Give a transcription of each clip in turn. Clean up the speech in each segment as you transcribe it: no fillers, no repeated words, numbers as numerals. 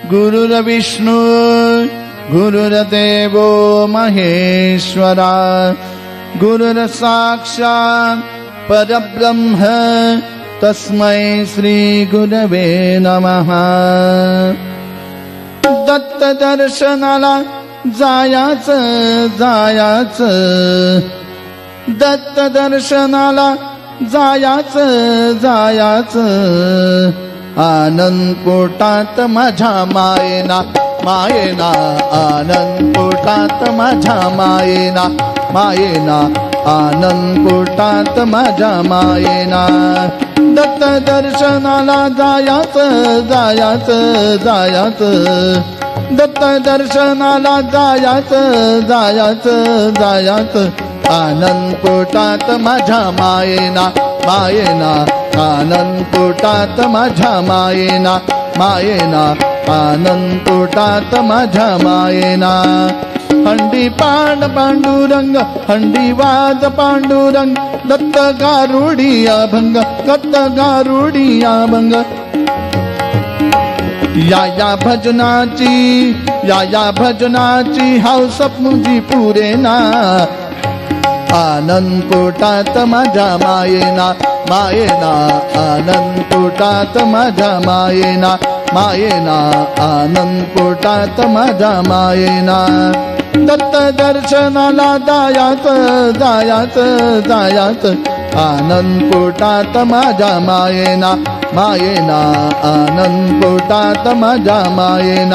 गुरुर्विष्णु गुरुर्देवो महेश्वरा गुरुर्साक्षात् परब्रह्म तस्मै श्री गुरवे नमः। दत्त दर्शनाला जायाचं दत्त दर्शनाला जायाचं आनंद पोटात माझ्या मायेना आनंद पोटात माझ्या मायेना आनंद पोटात माझ्या मायेना। दत्त दर्शनाला जायाचं दत्त दर्शनाला जायाचं आनंद पोटात माझ्या मायेना आनंद पोटात माझ्या मायेना आनंद पोटात माझ्या मायेना। हंडी पांड पांडुरंग हंडी वाद पांडुरंग दत्त गारुडी अभंग या भजनाची हौस मुझी पुरेना। आनंद पोटात माझ्या मायेना आनंद पोटात माझ्या मायेना आनंद पोटात माझ्या मायेना। दत्त दर्शनाला जायाचं आनंद पोटात माझ्या मायेना आनंद पोटात माझ्या मायेना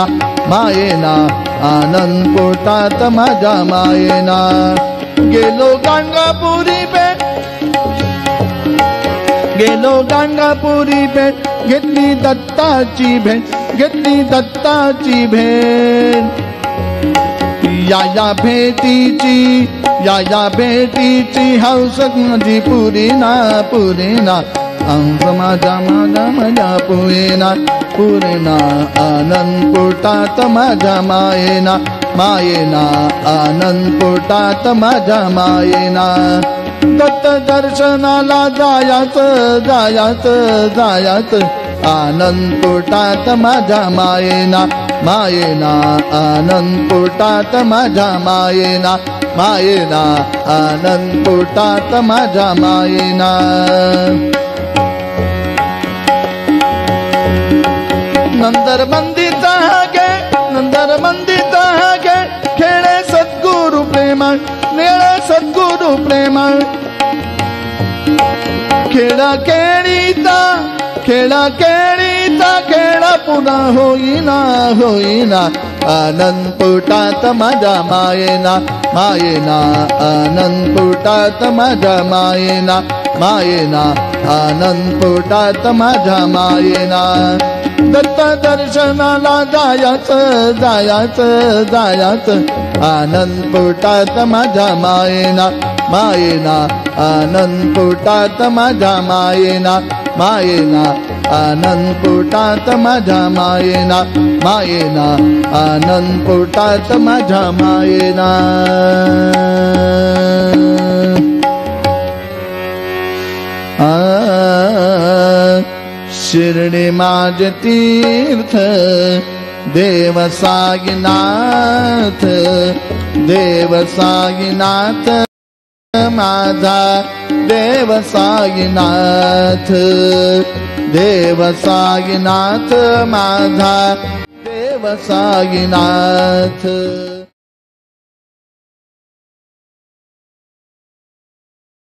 आनंद पोटात माझ्या मायेना। गेलो गाणगापुरी भेट घेतली दत्ताची भेट या भेटीची हौस माझी पुरीना अंग माझा पुरेना आनंद पोटात माझ्या मायेना आनंद पोटात माझ्या मायेना। दत्त दर्शनाला जायाचं आनंद पोटात माझ्या मायेना आनंद पोटात माझ्या मायेना आनंद पोटात माझ्या मायेना। नंदर मंदिता गे खेळे सद्गुरु प्रेमळ खेळा केळीता खेळा पुन्हा होईना। आनंद पोटात माझ्या मायेना आनंद पोटात माझ्या मायेना आनंद पोटात माझ्या मायेना। दत्त दर्शनाला जायाचं आनंद पोटात माझ्या मायेना आनंद पोटात माझ्या मायेना आनंद पोटात माझ्या मायेना आनंद पोटात माझ्या मायेना। शिर्डी माझे तीर्थ देव साईनाथ माझा देव साईनाथ माझा देव साईनाथ।